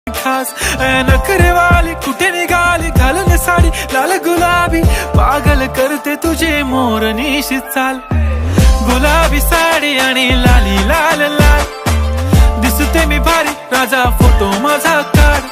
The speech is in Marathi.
खास नखरे वाली कुठे निघाली घालून साडी लाल गुलाबी पागल करते तुझे मोरनीशी चाल गुलाबी साडी आणि लाली लाल लाल दिसते मी भारी राजा फोटो माझा काढ